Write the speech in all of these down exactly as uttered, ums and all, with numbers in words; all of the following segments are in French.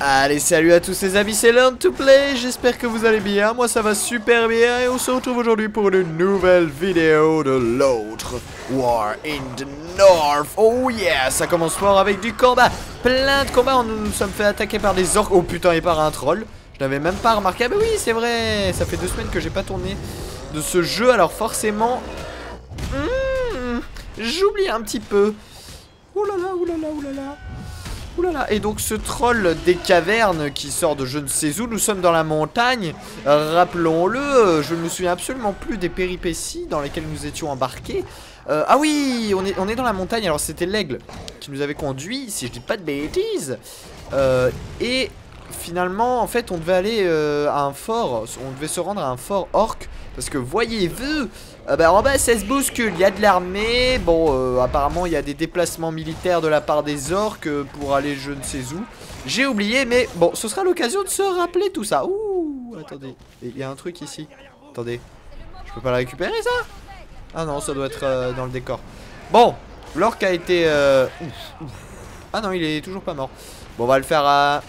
Allez, salut à tous les amis, c'est Learn to Play, j'espère que vous allez bien, moi ça va super bien et on se retrouve aujourd'hui pour une nouvelle vidéo de l'autre War in the North. Oh yeah, ça commence fort avec du combat, plein de combats, nous nous sommes fait attaquer par des orques, oh putain et par un troll. Je n'avais même pas remarqué, ah bah oui c'est vrai, ça fait deux semaines que j'ai pas tourné de ce jeu, alors forcément, hmm, j'oublie un petit peu. Oulala, oulala, oulala. Oulala, et donc ce troll des cavernes qui sort de je ne sais où, nous sommes dans la montagne, rappelons-le, je ne me souviens absolument plus des péripéties dans lesquelles nous étions embarqués. Euh, ah oui, on est, on est dans la montagne, alors c'était l'aigle qui nous avait conduit, si je dis pas de bêtises. Euh, et finalement, en fait, on devait aller euh, à un fort, on devait se rendre à un fort orc, parce que voyez-vous, euh, bah, en bas ça se bouscule, il y a de l'armée, bon euh, apparemment il y a des déplacements militaires de la part des orques euh, pour aller je ne sais où. J'ai oublié mais bon ce sera l'occasion de se rappeler tout ça. Ouh, attendez, il y a un truc ici, attendez, je peux pas la récupérer ça? Ah non ça doit être euh, dans le décor. Bon, l'orque a été euh... ouf, ouf. Ah non il est toujours pas mort. Bon on va le faire à...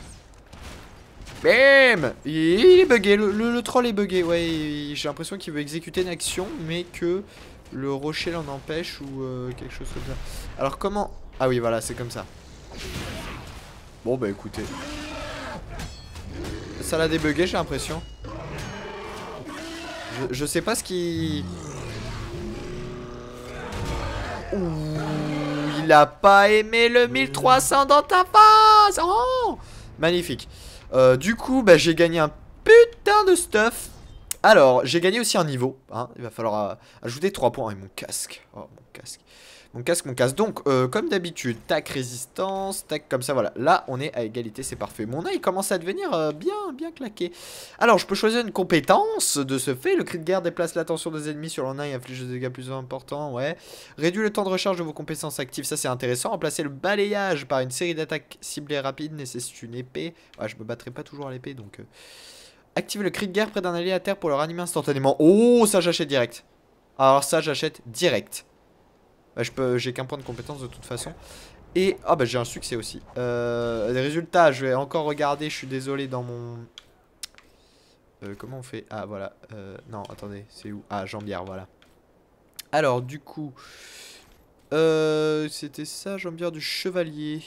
Bam! Il est bugué, le, le, le troll est bugué. Ouais, j'ai l'impression qu'il veut exécuter une action, mais que le rocher l'en empêche ou euh, quelque chose comme ça. Alors comment... Ah oui, voilà, c'est comme ça. Bon, bah écoutez. Ça l'a débugué, j'ai l'impression. Je, je sais pas ce qui... Ouh, il a pas aimé le mille trois cents dans ta face. Oh, magnifique. Euh, du coup, bah, j'ai gagné un putain de stuff. Alors, j'ai gagné aussi un niveau. Hein. Il va falloir euh, ajouter trois points. Et mon casque. Oh, mon casque. Mon casque, mon casque. Donc, euh, comme d'habitude, tac, résistance, tac, comme ça, voilà. Là, on est à égalité, c'est parfait. Mon œil commence à devenir euh, bien, bien claqué. Alors, je peux choisir une compétence de ce fait. Le cri de guerre déplace l'attention des ennemis sur leur œil, inflige des dégâts plus importants, ouais. Réduit le temps de recharge de vos compétences actives, ça c'est intéressant. Remplacer le balayage par une série d'attaques ciblées rapides nécessite une épée. Ouais, je me battrai pas toujours à l'épée, donc... Euh... Active le cri de guerre près d'un allié à terre pour le ranimer instantanément. Oh, ça j'achète direct. Alors ça j'achète direct. Bah, je peux, j'ai qu'un point de compétence de toute façon. Et, ah bah j'ai un succès aussi. Euh, les résultats, je vais encore regarder, je suis désolé dans mon... Euh, comment on fait? Ah voilà, euh, non attendez, c'est où? Ah jambière, voilà. Alors du coup, euh, c'était ça, jambière du chevalier.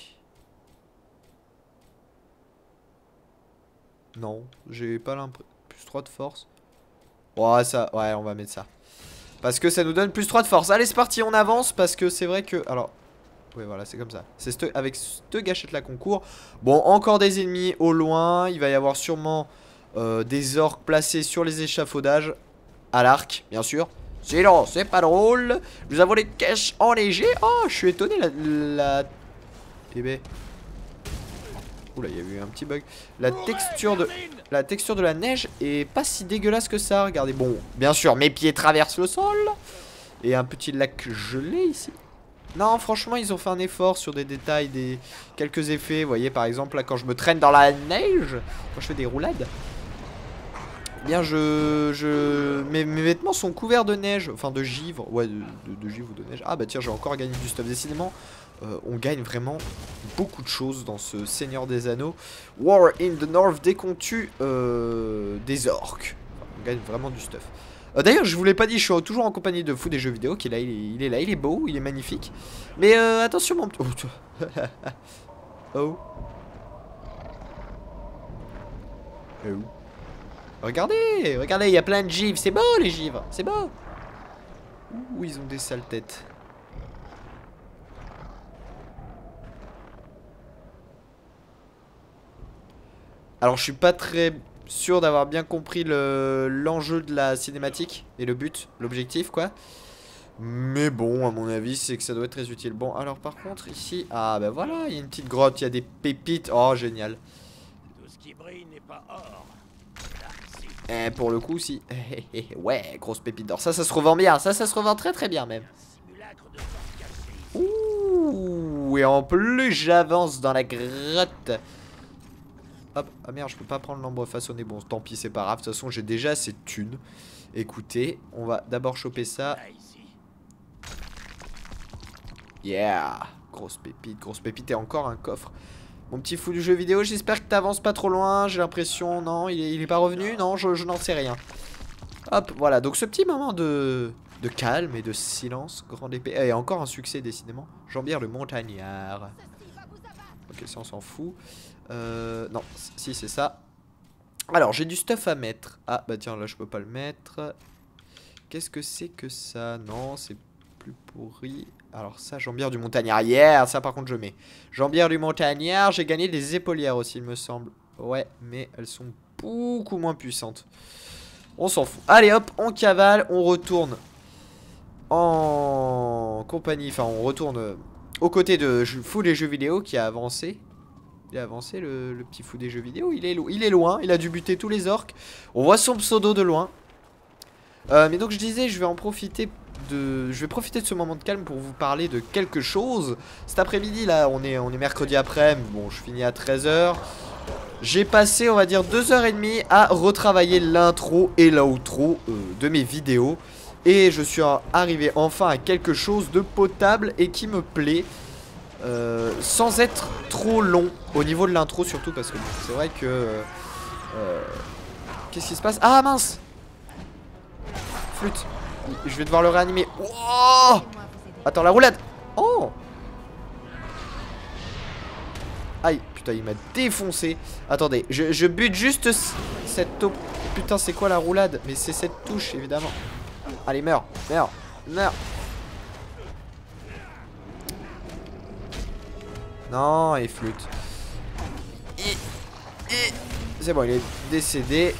Non, j'ai pas l'impression. Plus trois de force. Ouais, ça, ouais, on va mettre ça. Parce que ça nous donne plus trois de force. Allez, c'est parti, on avance. Parce que c'est vrai que. Alors. Oui, voilà, c'est comme ça. C'est avec cette gâchette là qu'on court. Bon, encore des ennemis au loin. Il va y avoir sûrement euh, des orques placés sur les échafaudages. À l'arc, bien sûr. Sinon, c'est pas drôle. Nous avons des caches enneigées. Oh, je suis étonné. La. la... Eh ben. Oula, il y a eu un petit bug. La texture de la texture de la neige est pas si dégueulasse que ça. Regardez, bon, bien sûr, mes pieds traversent le sol. Et un petit lac gelé ici. Non, franchement, ils ont fait un effort sur des détails, des quelques effets. Vous voyez, par exemple, là, quand je me traîne dans la neige, quand je fais des roulades, eh bien, je, je, mes, mes vêtements sont couverts de neige, enfin de givre, ouais, de, de, de givre ou de neige. Ah bah tiens, j'ai encore gagné du stuff. Décidément. Euh, on gagne vraiment beaucoup de choses dans ce Seigneur des Anneaux. War in the North, dès qu'on tue euh, des orques. Enfin, on gagne vraiment du stuff. Euh, D'ailleurs, je vous l'ai pas dit, je suis toujours en compagnie de Fou des jeux vidéo qui est là, il est, il est là, il est beau, il est magnifique. Mais euh, attention mon petit... Oh. Oh. Oh. Regardez, regardez, il y a plein de givres. C'est beau les givres, c'est beau. Ouh, ils ont des sales têtes. Alors je suis pas très sûr d'avoir bien compris l'enjeu de la cinématique et le but, l'objectif quoi. Mais bon, à mon avis, c'est que ça doit être très utile. Bon, alors par contre, ici... Ah bah voilà, il y a une petite grotte, il y a des pépites. Oh, génial. Tout ce qui brille n'est pas or. Eh, pour le coup, si. Ouais, grosse pépite d'or. Ça, ça se revend bien. Ça, ça se revend très très bien même. Ouh, et en plus, j'avance dans la grotte. Hop, ah merde, je peux pas prendre l'ambre façonné. Bon, tant pis, c'est pas grave. De toute façon, j'ai déjà assez de thunes. Écoutez, on va d'abord choper ça. Yeah, grosse pépite, grosse pépite et encore un coffre. Mon petit fou du jeu vidéo, j'espère que t'avances pas trop loin. J'ai l'impression, non, il est, il est pas revenu. Non, je, je n'en sais rien. Hop, voilà, donc ce petit moment de, de calme et de silence. Grande épée, et encore un succès décidément. Jean-Pierre le montagnard. Ok, ça on s'en fout. Euh, non, si c'est ça. Alors, j'ai du stuff à mettre. Ah, bah tiens, là je peux pas le mettre. Qu'est-ce que c'est que ça? Non, c'est plus pourri. Alors ça, Jambière du montagnard. Yeah, ça par contre je mets. Jambière du montagnard, j'ai gagné des épaulières aussi, il me semble. Ouais, mais elles sont beaucoup moins puissantes. On s'en fout. Allez hop, on cavale, on retourne en compagnie. Enfin, on retourne euh, aux côtés de Fou des jeux vidéo qui a avancé. Il a avancé le, le petit Fou des jeux vidéo. Il est, il est loin, il a dû buter tous les orques. On voit son pseudo de loin. Euh, mais donc je disais, je vais en profiter de, je vais profiter de ce moment de calme pour vous parler de quelque chose. Cet après-midi, là, on est, on est mercredi après. Bon, je finis à treize heures. J'ai passé, on va dire, deux heures trente à retravailler l'intro et l'outro euh, de mes vidéos. Et je suis arrivé enfin à quelque chose de potable et qui me plaît. Euh, sans être trop long au niveau de l'intro, surtout parce que bon, c'est vrai que... Euh, Qu'est-ce qui se passe? Ah mince! Flûte. Je vais devoir le réanimer. Oh, attends, la roulade. Oh. Aïe, putain, il m'a défoncé. Attendez, je, je bute juste cette taupe. Putain, c'est quoi la roulade? Mais c'est cette touche, évidemment. Allez, meurs, meurs, meurs. Non, et flûte. C'est bon, il est décédé.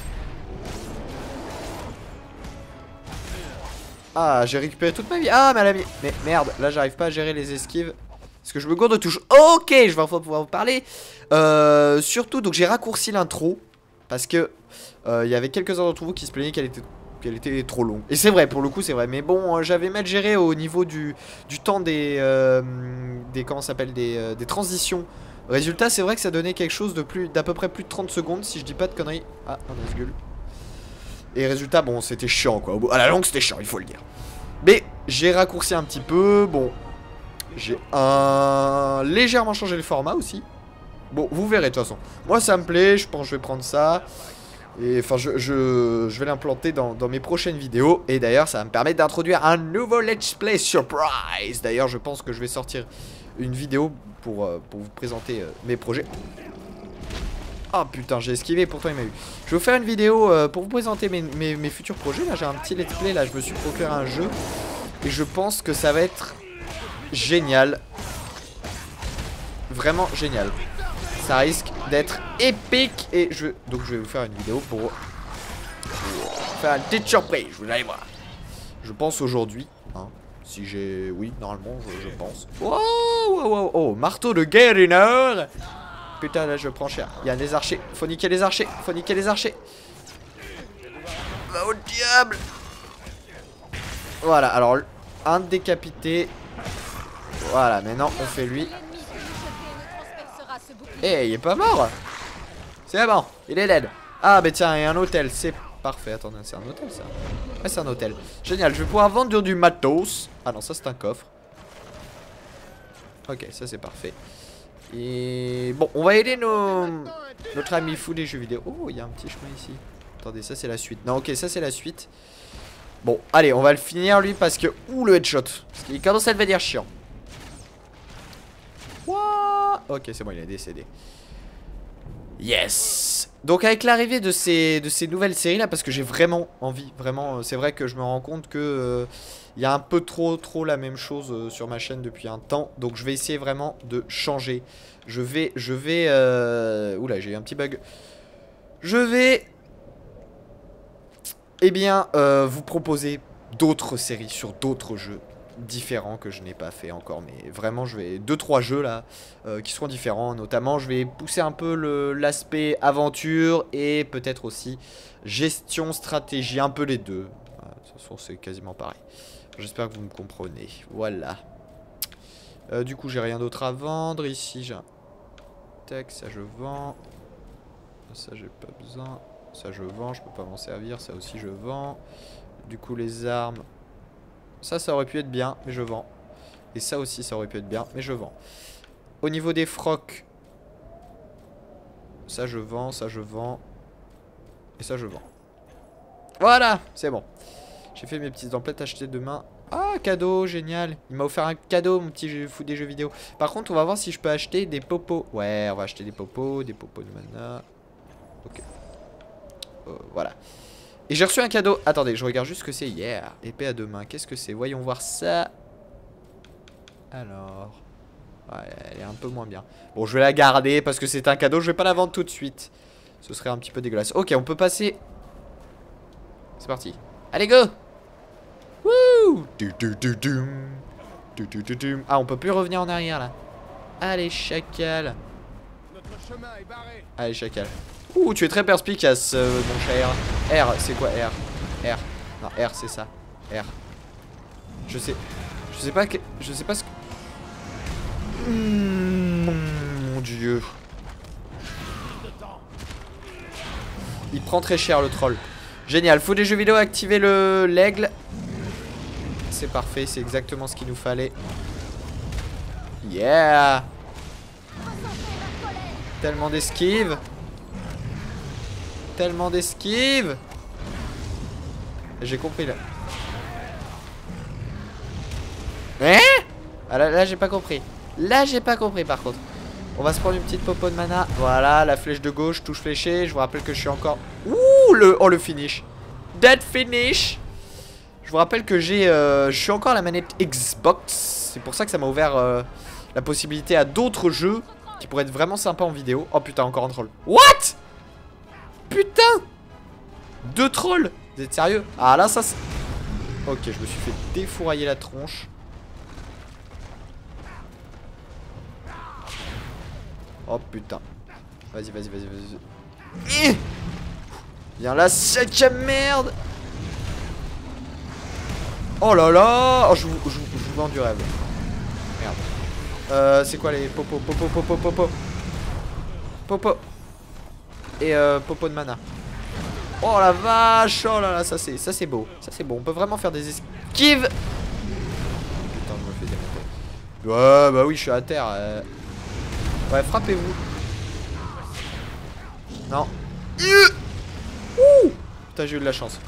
Ah, j'ai récupéré toute ma vie. Ah, mais, la... mais merde, là j'arrive pas à gérer les esquives. Parce que je me gourde de touche. Ok, je vais enfin pouvoir vous parler. Euh, surtout, donc j'ai raccourci l'intro. Parce que euh, il y avait quelques-uns d'entre vous qui se plaignaient qu'elle était, qu'elle était trop longue. Et c'est vrai, pour le coup, c'est vrai. Mais bon, euh, j'avais mal géré au niveau du, du temps des, euh, des. Comment ça s'appelle des, euh, des transitions. Résultat, c'est vrai que ça donnait quelque chose de plus d'à peu près plus de trente secondes, si je dis pas de conneries. Ah, un asgul. Et résultat, bon, c'était chiant quoi. À la longue, c'était chiant, il faut le dire. Mais j'ai raccourci un petit peu. Bon, j'ai un... légèrement changé le format aussi. Bon, vous verrez de toute façon. Moi, ça me plaît. Je pense que je vais prendre ça. Et enfin, je, je, je vais l'implanter dans, dans mes prochaines vidéos. Et d'ailleurs, ça va me permettre d'introduire un nouveau Let's Play Surprise. D'ailleurs, je pense que je vais sortir une vidéo pour, euh, pour vous présenter euh, mes projets. Oh putain, j'ai esquivé, pourtant il m'a eu. Je vais vous faire une vidéo euh, pour vous présenter mes, mes, mes futurs projets. Là, j'ai un petit let's play, là, je me suis procuré un jeu. Et je pense que ça va être génial. Vraiment génial. Ça risque d'être épique. Et je... Donc je vais vous faire une vidéo pour, pour faire une petite surprise, vous allez voir. Je pense aujourd'hui, hein, si j'ai... Oui, normalement, je, je pense. Wow, wow, wow, oh, marteau de guerrier. Putain, là je prends cher. Il y a des archers. Faut niquer les archers. Faut niquer les archers. Va au diable. Voilà, alors un décapité. Voilà, maintenant on fait lui. Eh, hey, il est pas mort. C'est bon, il est dead. Ah, bah tiens, il y a un hôtel. C'est parfait. Attendez, c'est un hôtel ça? Ouais, c'est un hôtel. Génial, je vais pouvoir vendre du matos. Ah non, ça c'est un coffre. Ok, ça c'est parfait. Et bon, on va aider nos... notre ami fou des jeux vidéo. Oh, il y a un petit chemin ici. Attendez, ça c'est la suite. Non, ok, ça c'est la suite. Bon, allez, on va le finir lui parce que... Ouh, le headshot. Parce qu'il commence à devenir chiant. What? Ok, c'est bon, il est décédé. Yes. Donc avec l'arrivée de ces, de ces nouvelles séries là, parce que j'ai vraiment envie, vraiment, c'est vrai que je me rends compte que euh, il y a un peu trop trop la même chose euh, sur ma chaîne depuis un temps. Donc je vais essayer vraiment de changer. Je vais, je vais, euh... oula, j'ai eu un petit bug. Je vais, eh bien, euh, vous proposer d'autres séries sur d'autres jeux différents que je n'ai pas fait encore, mais vraiment je vais deux trois jeux là euh, qui seront différents. Notamment je vais pousser un peu l'aspect aventure et peut-être aussi gestion, stratégie, un peu les deux. Voilà, de toute façon c'est quasiment pareil. J'espère que vous me comprenez. Voilà. Euh, du coup j'ai rien d'autre à vendre ici. J'ai un tac, ça je vends. Ça j'ai pas besoin. Ça je vends, je peux pas m'en servir. Ça aussi je vends. Du coup les armes, ça, ça aurait pu être bien, mais je vends. Et ça aussi, ça aurait pu être bien, mais je vends. Au niveau des frocs, Ça je vends, ça je vends. Et ça je vends. Voilà, c'est bon. J'ai fait mes petites emplettes achetées demain. Ah, cadeau, génial. Il m'a offert un cadeau, mon petit jeu, fou des jeux vidéo. Par contre, on va voir si je peux acheter des popos. Ouais, on va acheter des popos, des popos de mana. Ok. Euh, voilà. Et j'ai reçu un cadeau. Attendez, je regarde juste ce que c'est. Yeah, épée à deux mains. Qu'est-ce que c'est? Voyons voir ça. Alors... Ouais, elle est un peu moins bien. Bon, je vais la garder parce que c'est un cadeau. Je vais pas la vendre tout de suite. Ce serait un petit peu dégueulasse. Ok, on peut passer... C'est parti. Allez, go! Wouh! Ah, on peut plus revenir en arrière, là. Allez, chacal. Notre chemin est barré. Allez, chacal. Ouh, tu es très perspicace, euh, mon cher. R, c'est quoi R? R. Non, R, c'est ça. R. Je sais... Je sais pas que... Je sais pas ce que... Mmh, mon dieu. Il prend très cher, le troll. Génial, faut des jeux vidéo, activer le l'aigle. C'est parfait, c'est exactement ce qu'il nous fallait. Yeah. Tellement d'esquive. Tellement d'esquive. J'ai compris là. Hein? Ah là, là j'ai pas compris. Là j'ai pas compris par contre. On va se prendre une petite popo de mana. Voilà, la flèche de gauche, touche fléchée. Je vous rappelle que je suis encore... Ouh, le... Oh, le finish. Dead finish. Je vous rappelle que j'ai... Euh... Je suis encore à la manette Xbox. C'est pour ça que ça m'a ouvert euh, la possibilité à d'autres jeux qui pourraient être vraiment sympas en vidéo. Oh putain, encore un troll. What? Putain. Deux trolls. Vous êtes sérieux? Ah là, ça... Ok, je me suis fait défourailler la tronche. Oh putain. Vas-y, vas-y, vas-y, vas-y. Viens là, sac à merde. Oh là là. Oh, je vous, je, vous, je vous vends du rêve. Merde. Euh, c'est quoi les popo, popo, popo, popo. Popo. Et euh, popo de mana. Oh la vache. Oh là là, ça c'est ça c'est beau. Ça c'est beau. On peut vraiment faire des esquives. Putain, je me fais démonter. Ouais, bah oui, je suis à terre. Euh... Ouais, frappez-vous. Non. Ouh. Putain, j'ai eu de la chance.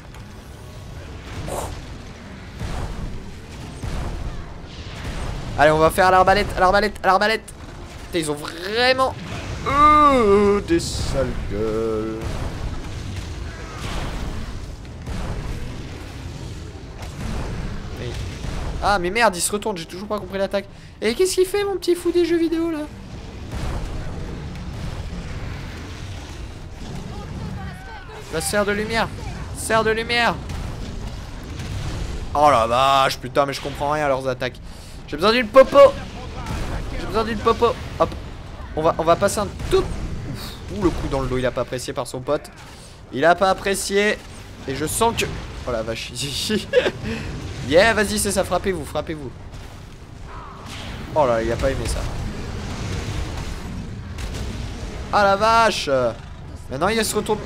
Allez, on va faire à l'arbalète, à l'arbalète, à l'arbalète. Putain, ils ont vraiment... Euh, des sales gueules. Mais... Ah, mais merde, il se retourne, j'ai toujours pas compris l'attaque. Et qu'est-ce qu'il fait, mon petit fou des jeux vidéo, là? La serre de lumière. Serre de lumière. Oh la vache, putain, mais je comprends rien à leurs attaques. J'ai besoin d'une popo. J'ai besoin d'une popo. Hop. On va, on va passer un tout... Ouf. Ouh, le coup dans le dos, il a pas apprécié par son pote. Il a pas apprécié. Et je sens que... Oh la vache. Yeah, vas-y, c'est ça, frappez-vous, frappez-vous. Oh là, il a pas aimé ça. Ah la vache. Maintenant, il se retourne...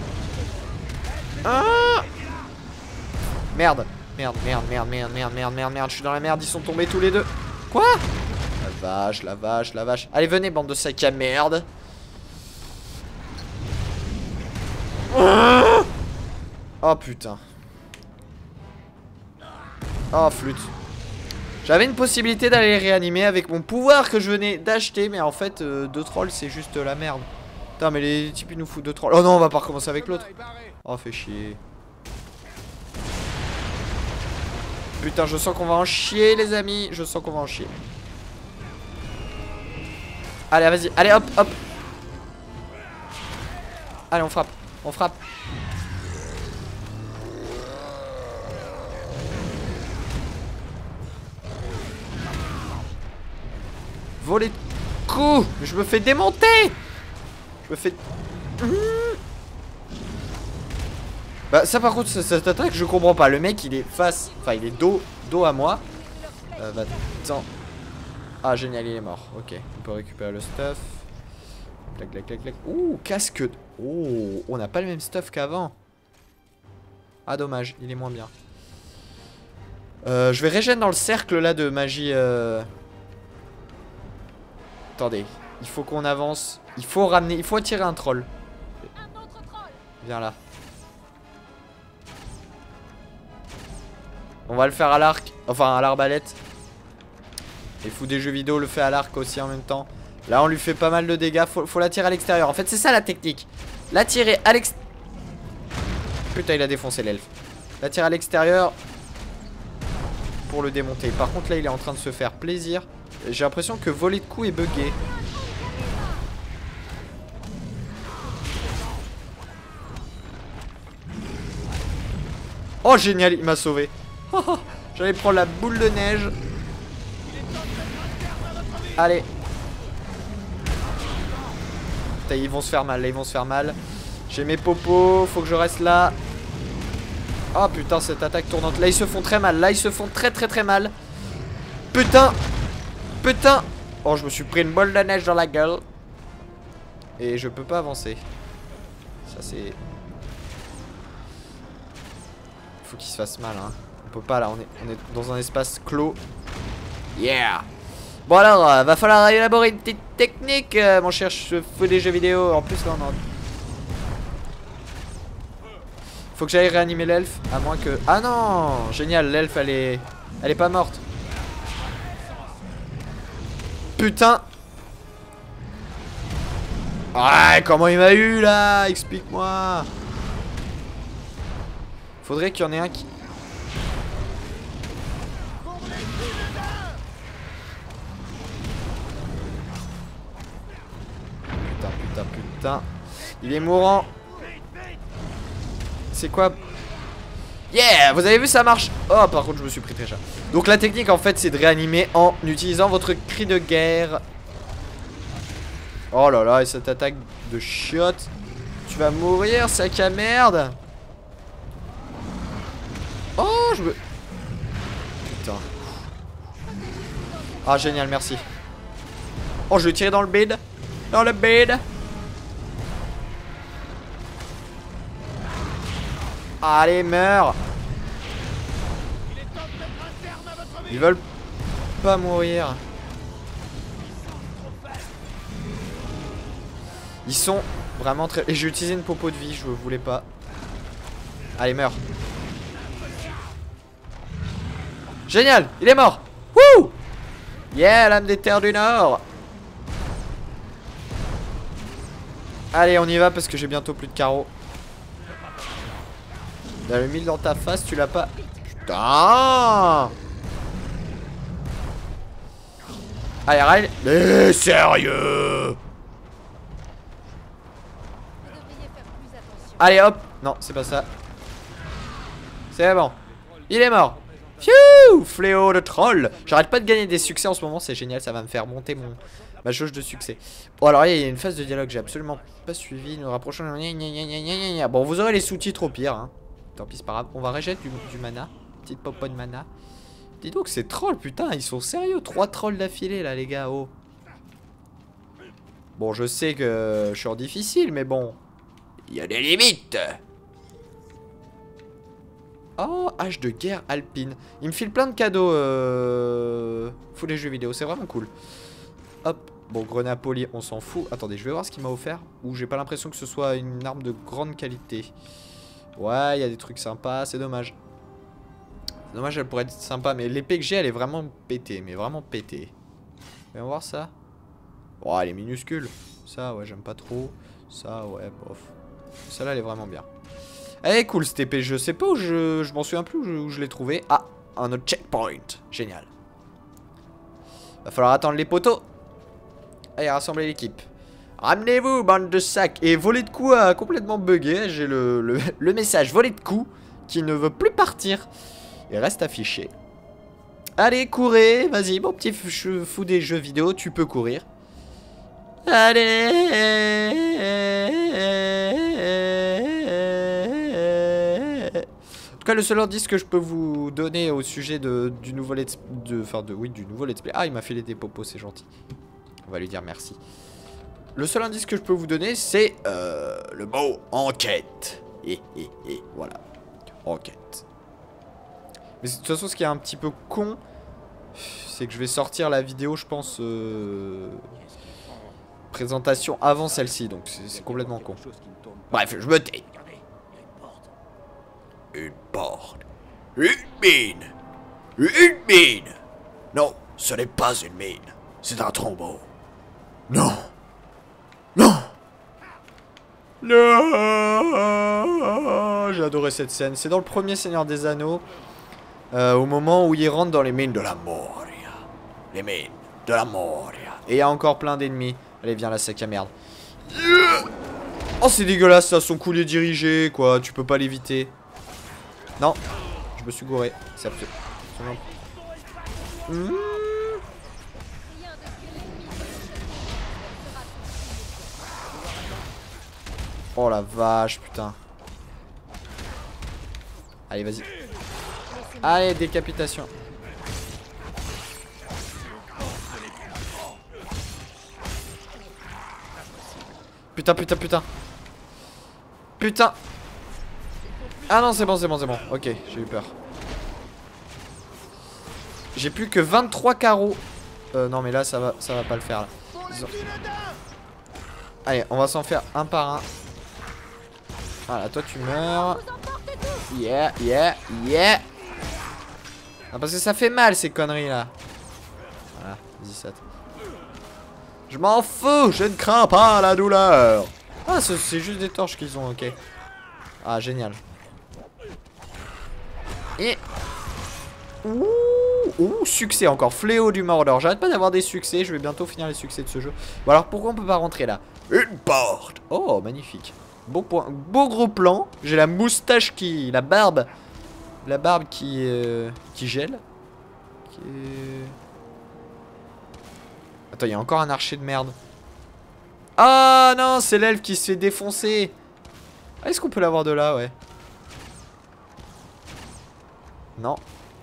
Ah merde, merde, merde, merde, merde, merde, merde, merde, merde, je suis dans la merde, ils sont tombés tous les deux. Quoi? La vache, la vache, la vache. Allez, venez, bande de sacs à merde. Oh putain. Oh flûte. J'avais une possibilité d'aller les réanimer avec mon pouvoir que je venais d'acheter, mais en fait, euh, deux trolls, c'est juste la merde. Putain, mais les types, ils nous foutent deux trolls. Oh non, on va pas recommencer avec l'autre. Oh, fait chier. Putain, je sens qu'on va en chier, les amis. Je sens qu'on va en chier. Allez, vas-y. Allez, hop, hop. Allez, on frappe. On frappe. Voler de coups. Je me fais démonter. Je me fais... Bah ça par contre cette attaque je comprends pas. Le mec il est face, enfin il est dos, dos à moi. Euh, bah attends. Ah génial, il est mort. Ok, on peut récupérer le stuff. Clac clac clac clac. Ouh, casque. Oh, on n'a pas le même stuff qu'avant. Ah dommage, il est moins bien. Euh, je vais régénérer dans le cercle là de magie. Euh... Attendez, il faut qu'on avance. Il faut ramener, il faut attirer un troll. Viens là. On va le faire à l'arc. Enfin à l'arbalète. Et fou des jeux vidéo le fait à l'arc aussi en même temps. Là on lui fait pas mal de dégâts. Faut, faut l'attirer à l'extérieur. En fait c'est ça la technique. L'attirer à l'extérieur. Putain il a défoncé l'elfe. L'attirer à l'extérieur. Pour le démonter. Par contre là il est en train de se faire plaisir. J'ai l'impression que voler de coups est bugué. Oh génial, il m'a sauvé. J'allais prendre la boule de neige. Allez. Putain, ils vont se faire mal, là ils vont se faire mal. J'ai mes popos, faut que je reste là. Oh putain, cette attaque tournante. Là ils se font très mal, là ils se font très très très mal. Putain. Putain. Oh je me suis pris une boule de neige dans la gueule. Et je peux pas avancer. Ça c'est... Faut qu'il se fasse mal hein. On peut pas là, on est, on est dans un espace clos. Yeah. Bon alors, euh, va falloir élaborer une petite technique euh, mon cher, je fais des jeux vidéo. En plus là on en... Faut que j'aille réanimer l'elfe. À moins que... Ah non. Génial, l'elfe elle est... Elle est pas morte. Putain. Ouais, comment il m'a eu là? Explique-moi. Faudrait qu'il y en ait un qui... Putain, putain, putain. Il est mourant. C'est quoi? Yeah, vous avez vu ça marche. Oh par contre je me suis pris très cher. Donc la technique en fait c'est de réanimer en utilisant votre cri de guerre. Oh là là, et cette attaque de chiotte. Tu vas mourir sac à merde. Oh je me... Putain. Ah génial, merci. Oh je vais tirer dans le bide. Dans le bide. Allez meurs. Ils veulent pas mourir. Ils sont vraiment très... Et j'ai utilisé une popo de vie, je voulais pas. Allez meurs. Génial, il est mort. Wouh. Yeah, l'âme des terres du Nord. Allez, on y va parce que j'ai bientôt plus de carreaux. T'as le mille dans ta face, tu l'as pas. Putain. Allez, Rail. Mais sérieux. Allez, hop. Non, c'est pas ça. C'est bon. Il est mort. Pfiou, fléau de troll. J'arrête pas de gagner des succès en ce moment, c'est génial, ça va me faire monter mon ma jauge de succès. Bon alors il y a une phase de dialogue, j'ai absolument pas suivi. Nous rapprochons. Bon vous aurez les sous-titres au pire hein. Tant pis c'est pas grave. On va rejeter du, du mana. Petite popo de mana. Dis donc c'est troll putain, ils sont sérieux. Trois trolls d'affilée là les gars. Oh. Bon je sais que je suis en difficile mais bon. Il y a des limites. Oh, hache de guerre alpine. Il me file plein de cadeaux. Euh... Faut les jeux vidéo, c'est vraiment cool. Hop, bon, grenade poli, on s'en fout. Attendez, je vais voir ce qu'il m'a offert. Ou j'ai pas l'impression que ce soit une arme de grande qualité. Ouais, il y a des trucs sympas, c'est dommage. C'est dommage, elle pourrait être sympa. Mais l'épée que j'ai, elle est vraiment pétée. Mais vraiment pétée. Voyons voir ça. Oh, elle est minuscule. Ça, ouais, j'aime pas trop. Ça, ouais, bof. Celle-là, elle est vraiment bien. Elle est cool cette épée, je sais pas où je, je m'en souviens plus où je, où je l'ai trouvé. Ah, un autre checkpoint, génial. Va falloir attendre les poteaux. Allez, rassembler l'équipe. Ramenez-vous, bande de sacs. Et voler de coups a complètement bugué. J'ai le, le, le message voler de coups qui ne veut plus partir. Il reste affiché. Allez, courez, vas-y, mon petit fou des jeux vidéo, tu peux courir. Allez. En tout cas, le seul indice que je peux vous donner au sujet de, du nouveau let's de, enfin de, oui, du nouveau let's play. Ah, il m'a fait des popos, c'est gentil. On va lui dire merci. Le seul indice que je peux vous donner, c'est euh, le mot enquête. Et, et, et, voilà. Enquête. Mais de toute façon, ce qui est un petit peu con, c'est que je vais sortir la vidéo, je pense, euh, présentation avant celle-ci. Donc, c'est complètement con. Bref, je me tais. Une porte. Une mine. Une mine. Non, ce n'est pas une mine. C'est un tombeau. Non. Non. Non. J'ai adoré cette scène. C'est dans le premier Seigneur des Anneaux. Euh, au moment où il rentre dans les mines de la Moria. Les mines de la Moria. Et il y a encore plein d'ennemis. Allez, viens là, sac à merde. Yeah. Oh, c'est dégueulasse ça, son coulier dirigé, quoi. Tu peux pas l'éviter. Non, je me suis gouré. C'est absolument. Mmh. Oh la vache, putain. Allez, vas-y. Allez, décapitation. Putain, putain, putain. Putain. Ah non, c'est bon, c'est bon, c'est bon. Ok, j'ai eu peur. J'ai plus que vingt-trois carreaux. Euh, non, mais là, ça va, ça va pas le faire. Là. Ont... Allez, on va s'en faire un par un. Voilà, toi, tu meurs. Yeah, yeah, yeah. Ah, parce que ça fait mal, ces conneries, là. Voilà, dix-sept. Je m'en fous, je ne crains pas la douleur. Ah, c'est juste des torches qu'ils ont, ok. Ah, génial. Et... Ouh, ouh, succès encore. Fléau du Mordor. J'arrête pas d'avoir des succès. Je vais bientôt finir les succès de ce jeu. Bon, alors pourquoi on peut pas rentrer là? Une porte. Oh, magnifique. Beau point. Beau gros plan. J'ai la moustache qui... La barbe. La barbe qui... Euh, qui gèle. Qui... Attends, il y a encore un archer de merde. Ah non, c'est l'elfe qui se fait défoncer. Ah, est-ce qu'on peut l'avoir de là, ouais. Non.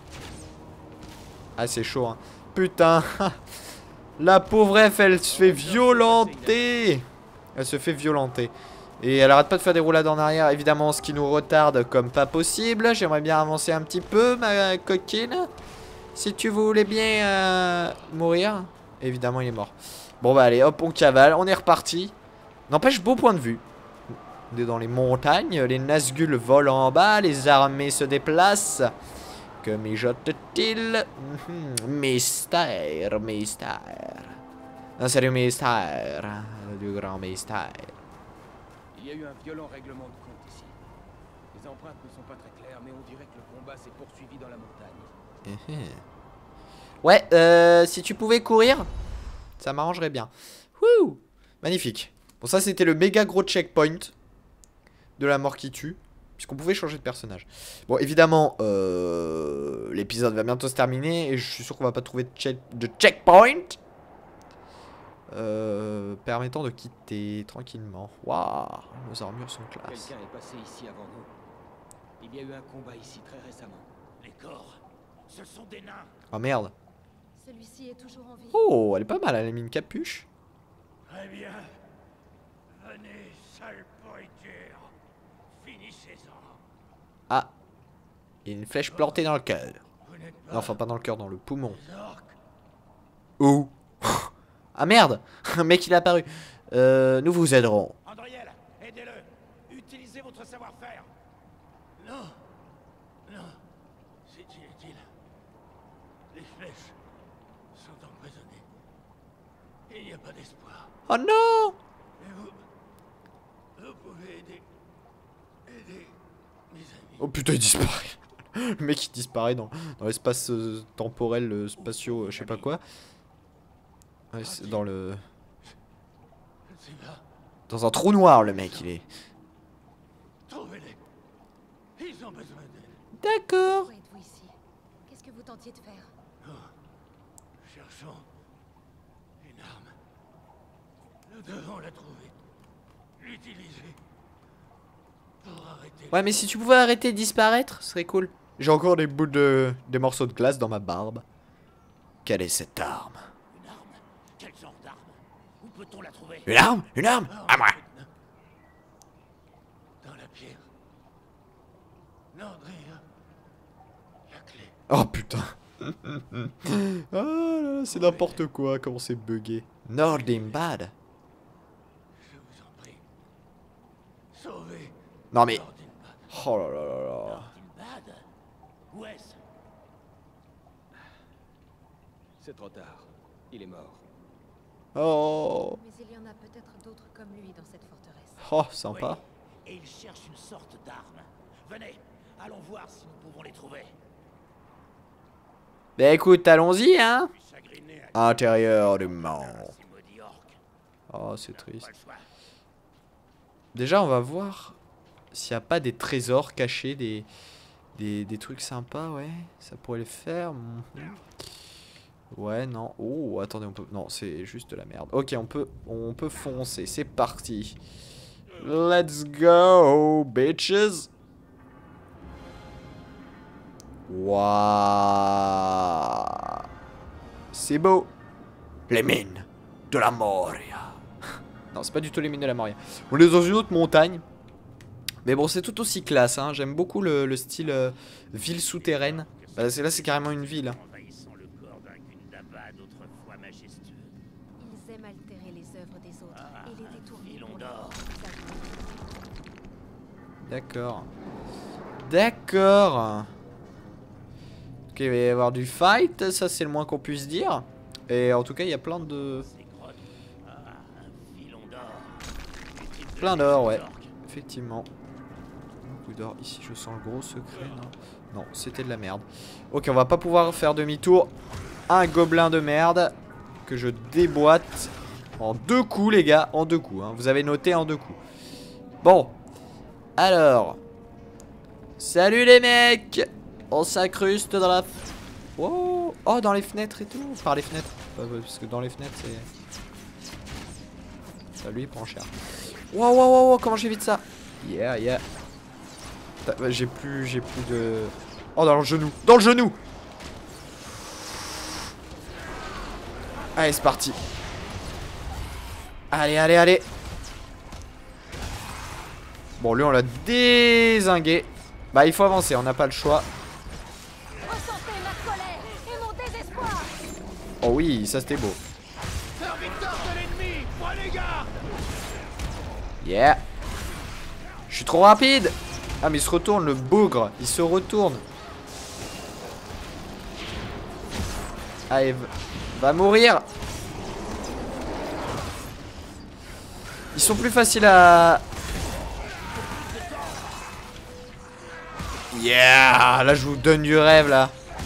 Ah, c'est chaud, hein. Putain. La pauvre elfe, elle se fait violenter. Elle se fait violenter. Et elle arrête pas de faire des roulades en arrière, évidemment, ce qui nous retarde comme pas possible. J'aimerais bien avancer un petit peu, ma coquine. Si tu voulais bien euh, mourir. Évidemment, il est mort. Bon, bah allez, hop, on cavale. On est reparti. N'empêche, beau point de vue. On est dans les montagnes. Les Nazgûl volent en bas. Les armées se déplacent. Que mijote-t-il? Mystère, mystère. Un sérieux mystère. Du grand mystère. Il y a eu un violent règlement de compte ici. Les empreintes ne sont pas très claires, mais on dirait que le combat s'est poursuivi dans la montagne. Ouais, euh, si tu pouvais courir, ça m'arrangerait bien. Wouh! Magnifique. Bon, ça, c'était le méga gros checkpoint de la mort qui tue. Puisqu'on pouvait changer de personnage. Bon, évidemment, euh, l'épisode va bientôt se terminer. Et je suis sûr qu'on va pas trouver de, check de checkpoint. Euh, permettant de quitter tranquillement. Waouh, nos armures sont classe. Quelqu'un est passé ici avant nous. Il y a eu un combat ici très récemment. Les corps, ce sont des nains. Oh merde. Celui-ci est toujours en vie. Oh, elle est pas mal, elle a mis une capuche. Très bien. Venez, sale pourriture. Finissez-en. Ah. Il y a une flèche plantée dans le cœur. Non, enfin, pas dans le cœur, dans le poumon. Oh. Ah merde. Un mec, il est apparu. Euh, nous vous aiderons. Andriel, aidez-le. Utilisez votre savoir-faire. Non. Non. C'est inutile. Les flèches sont empoisonnées. Il n'y a pas d'espoir. Oh non. Mais vous... Vous pouvez aider... Aider mes amis. Oh putain, il disparaît. Le mec, il disparaît dans, dans l'espace euh, temporel, euh, spatio, euh, je sais pas quoi. Ouais, c'est dans le... Dans un trou noir, le mec, il est... Trouvez-les. Ils ont besoin d'aide. D'accord. Pourquoi êtes-vous ici? Qu'est-ce que vous tentiez de faire? Oh. Cherchons une arme. Nous devons la trouver. L'utiliser. Pour arrêter... Ouais, mais si tu pouvais arrêter de disparaître, ce serait cool. J'ai encore des bouts de... des morceaux de glace dans ma barbe. Quelle est cette arme? Une arme? Quel genre d'arme? Où peut-on la trouver? Une arme? Une arme? À moi. Dans la pierre. Nordria. La clé. Oh putain. Ah là, c'est n'importe quoi, comment c'est bugué. Nordimbad. Je vous en prie. Sauvez. Non mais... Nordinbad. Oh là là là là. C'est trop tard. Il est mort. Oh. Mais il y en a peut-être d'autres comme lui dans cette forteresse. Oh, sympa. Oui. Et ils cherchent une sorte d'arme. Venez, allons voir si nous pouvons les trouver. Bah écoute, allons-y, hein. Je suis chagriné à Intérieur du monde. ces maudits orques. Oh, c'est triste. Pas le choix. Déjà, on va voir s'il n'y a pas des trésors cachés, des, des, des trucs sympas, ouais. Ça pourrait le faire. Mhm. Ouais, non. Oh, attendez, on peut... Non, c'est juste de la merde. Ok, on peut, on peut foncer. C'est parti. Let's go, bitches. Waouh. C'est beau. Les mines de la Moria. Non, c'est pas du tout les mines de la Moria. On est dans une autre montagne. Mais bon, c'est tout aussi classe, hein. J'aime beaucoup le, le style euh, ville souterraine. Bah, là, c'est carrément une ville. Hein. Envahissant le corps d'un Gundabad autrefois majestueux. Ils aiment altérer les œuvres des autres Ah, et les détourner filon pour d'or. leur D'accord. D'accord. Ok, il va y avoir du fight, ça c'est le moins qu'on puisse dire. Et en tout cas, il y a plein de... Ces grottes. Ah, un filon d'or. Utile de Plein d'or, ouais. les orques. Effectivement. Beaucoup d'or. Ici, je sens le gros secret, non? Non, c'était de la merde. Ok, on va pas pouvoir faire demi-tour. Un gobelin de merde que je déboîte en deux coups, les gars. En deux coups, hein. Vous avez noté en deux coups. Bon. Alors. Salut les mecs. On s'incruste dans la... Oh, oh, dans les fenêtres et tout. Par les fenêtres. Parce que dans les fenêtres, c'est... Ça lui prend cher. Wow, wow, wow, wow, comment j'évite ça? Yeah, yeah. J'ai plus, j'ai plus de... Oh, dans le genou. Dans le genou. Allez, c'est parti. Allez, allez, allez. Bon, lui, on l'a dézingué. Bah, il faut avancer, on n'a pas le choix. Ressentez ma colère et mon désespoir. Oh oui, ça c'était beau. Serviteur de l'ennemi, prenez garde. Yeah. Je suis trop rapide. Ah, mais il se retourne, le bougre. Il se retourne. Allez, va mourir. Ils sont plus faciles à... Yeah. Là, je vous donne du rêve, là.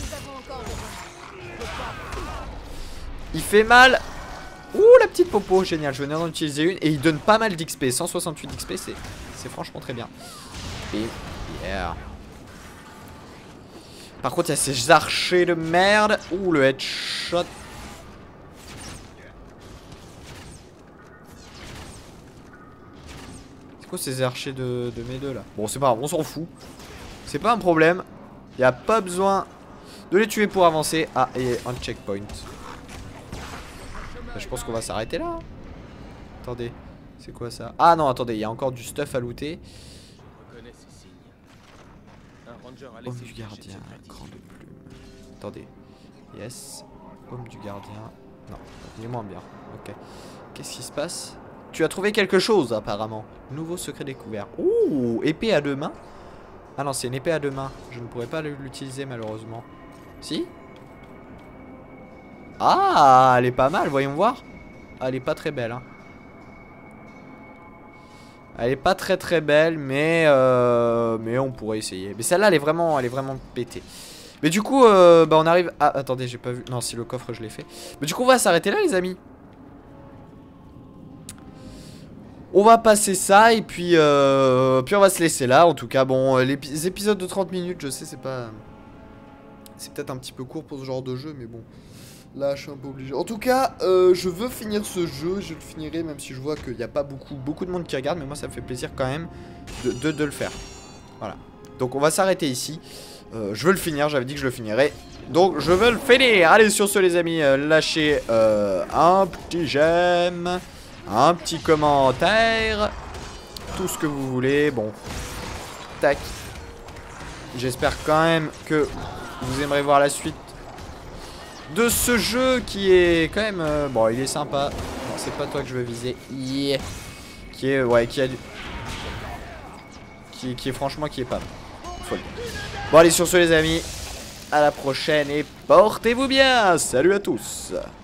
Il fait mal. Ouh, la petite popo, génial. Je venais d'en utiliser une et il donne pas mal d'X P. cent soixante-huit d'X P, c'est franchement très bien. Et yeah. Par contre, il y a ces archers de merde. Ouh, le headshot. C'est quoi ces archers de, de mes deux là? Bon, c'est pas grave, on s'en fout. C'est pas un problème. Il n'y a pas besoin de les tuer pour avancer. Ah, et un checkpoint. Je pense qu'on va s'arrêter là. Attendez, c'est quoi ça? Ah non, attendez, il y a encore du stuff à looter. Je reconnais ces signes. Un ranger a Homme laissé du une cachette gardien, secrète cran ici. de plume. Attendez. Yes. Homme du gardien. Non, il est moins bien. Ok. Qu'est-ce qui se passe? Tu as trouvé quelque chose apparemment. Nouveau secret découvert. Ouh, épée à deux mains. Ah non, c'est une épée à deux mains. Je ne pourrais pas l'utiliser malheureusement. Si? Ah, elle est pas mal, voyons voir. Ah, elle est pas très belle, hein. Elle est pas très très belle, mais euh, mais on pourrait essayer. Mais celle-là, elle est vraiment, elle est vraiment pétée. Mais du coup, euh, bah on arrive. Ah, attendez, j'ai pas vu. Non, si le coffre, je l'ai fait. Mais du coup, on va s'arrêter là, les amis. On va passer ça et puis euh, puis on va se laisser là. En tout cas, bon, les épisodes de trente minutes, je sais, c'est pas, c'est peut-être un petit peu court pour ce genre de jeu, mais bon. Là, je suis un peu obligé. En tout cas, euh, je veux finir ce jeu. Je le finirai, même si je vois qu'il n'y a pas beaucoup, beaucoup de monde qui regarde. Mais moi, ça me fait plaisir quand même de, de, de le faire. Voilà. Donc, on va s'arrêter ici. Euh, je veux le finir. J'avais dit que je le finirais. Donc, je veux le finir. Allez, sur ce, les amis, euh, lâchez euh, un petit j'aime, un petit commentaire, tout ce que vous voulez. Bon. Tac. J'espère quand même que vous aimerez voir la suite de ce jeu qui est quand même euh, bon, il est sympa. Non, c'est pas toi que je veux viser. Yeah. Qui est ouais, qui a du qui, qui est franchement qui est pas mal. Bon, allez, sur ce, les amis, à la prochaine et portez-vous bien. Salut à tous.